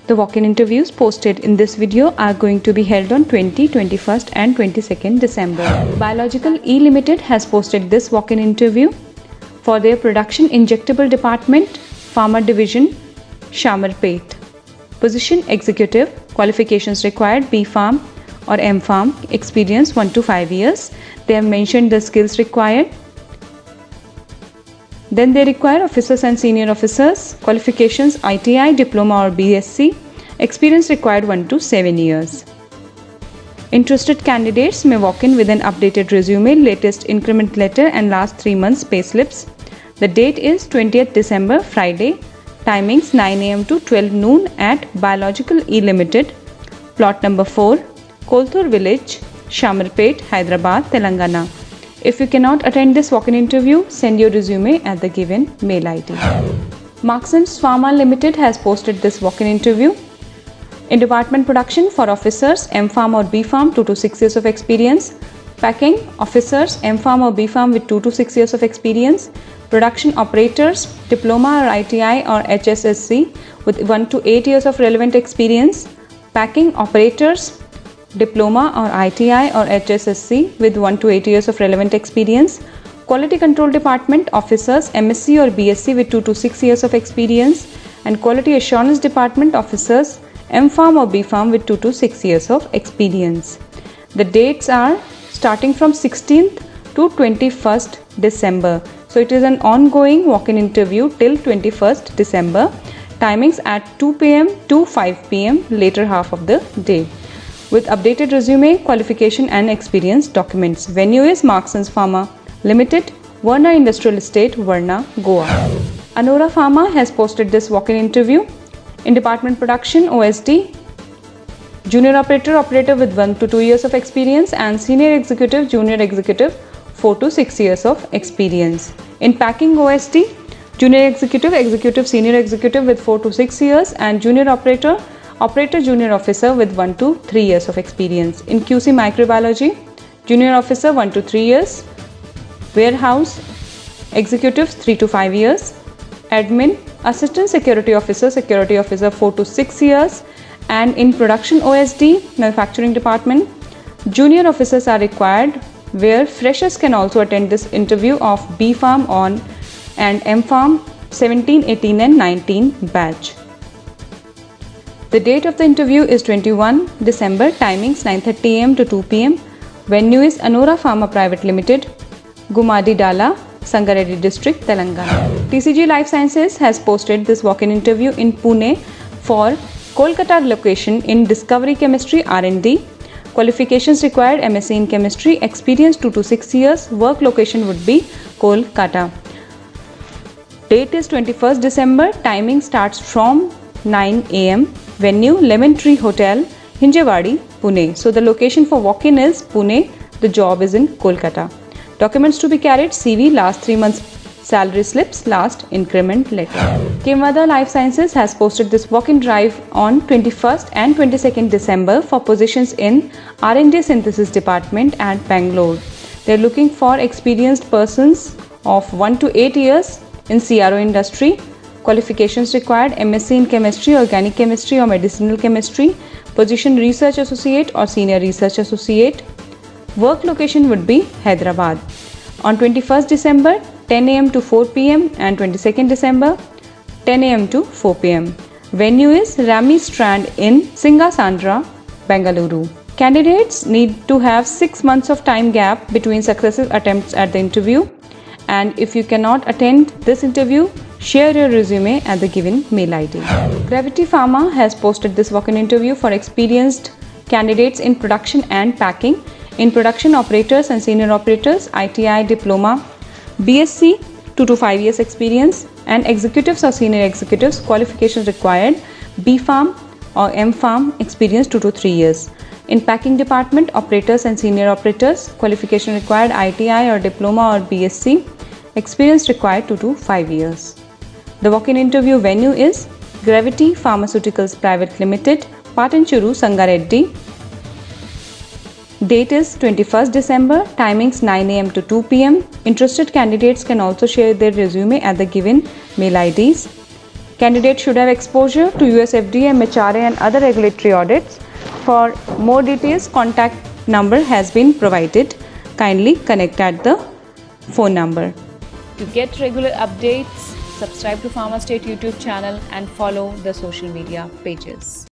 The walk-in interviews posted in this video are going to be held on 20, 21st and 22nd December. Biological E Limited has posted this walk-in interview for their production injectable department, Pharma division, PharmaState. Position executive, qualifications required B Pharm or M Pharm, experience 1 to 5 years. They have mentioned the skills required. Then they require officers and senior officers, qualifications ITI, diploma or BSc, experience required 1 to 7 years. Interested candidates may walk in with an updated resume, latest increment letter and last 3 months pay slips. The date is 20th December, Friday. Timings 9 am to 12 noon at Biological E Limited, plot number 4, Kolthur Village, PharmaState, Hyderabad, Telangana. If you cannot attend this walk-in interview, send your resume at the given mail ID. Marksans Pharma Limited has posted this walk-in interview. In department production for officers, M Pharm or B Pharm, 2 to 6 years of experience. Packing, officers, M Pharm or B Pharm with 2 to 6 years of experience. Production operators, diploma or ITI or HSSC with 1 to 8 years of relevant experience. Packing operators, diploma or ITI or HSSC with 1 to 8 years of relevant experience. Quality control department officers, MSc or BSc with 2 to 6 years of experience, and quality assurance department officers, M Pharm or B Pharm with 2 to 6 years of experience. The dates are starting from 16th to 21st December. So it is an ongoing walk-in interview till 21st December. Timings at 2 pm to 5 pm, later half of the day. With updated resume, qualification and experience documents. Venue is Marksans Pharma Limited, Varna Industrial Estate, Varna, Goa. Anora Pharma has posted this walk-in interview. In department production, OSD, junior operator with 1 to 2 years of experience, and senior executive, junior executive 4 to 6 years of experience. In packing, OSD, junior executive, senior executive with 4 to 6 years, and junior operator, junior officer with 1 to 3 years of experience. In QC microbiology, junior officer 1 to 3 years, warehouse executives 3 to 5 years, admin, assistant security officer 4 to 6 years, and in production OSD, manufacturing department, junior officers are required, where freshers can also attend this interview of B Pharm on and M Pharm 17, 18 and 19 batch. The date of the interview is 21 December, timings 9:30 am to 2 pm. Venue is Anora Pharma Private Limited, Gumadi Dala, Sangareddy District, Telangana. TCG Life Sciences has posted this walk-in interview in Pune for Kolkata location in Discovery Chemistry R&D. Qualifications required MSc in Chemistry, experience 2 to 6 years, work location would be Kolkata. Date is 21st December, timing starts from 9 am. Venue Lemon Tree Hotel, Hinjewadi, Pune. So the location for walk-in is Pune, the job is in Kolkata. Documents to be carried: CV, last 3 months salary slips, last increment letter. Kemwada Life Sciences has posted this walk-in drive on 21st and 22nd December for positions in R&D synthesis department at Bangalore. They are looking for experienced persons of 1 to 8 years in CRO industry. Qualifications required: MSc in Chemistry, Organic Chemistry or Medicinal Chemistry. Position Research Associate or Senior Research Associate. Work location would be Hyderabad. On 21st December, 10 am to 4 pm and 22nd December, 10 am to 4 pm. Venue is Rami Strand in Singasandra, Bengaluru. Candidates need to have 6 months of time gap between successive attempts at the interview. And if you cannot attend this interview, share your resume at the given mail ID. Gravity Pharma has posted this walk-in interview for experienced candidates in production and packing. In production operators and senior operators, ITI, diploma, BSc, 2 to 5 years experience, and executives or senior executives, qualifications required: B Pharm or M Pharm, experience 2 to 3 years. In packing department, operators and senior operators, qualification required: ITI or diploma or BSc, experience required 2 to 5 years. The walk-in interview venue is Gravity Pharmaceuticals Private Limited, Patanchuru, Sangareddy. Date is 21st December, timings 9 am to 2 pm. Interested candidates can also share their resume at the given mail IDs. Candidate should have exposure to US FDA, MHRA and other regulatory audits. For more details, contact number has been provided. Kindly connect at the phone number. To get regular updates, subscribe to PharmaState YouTube channel and follow the social media pages.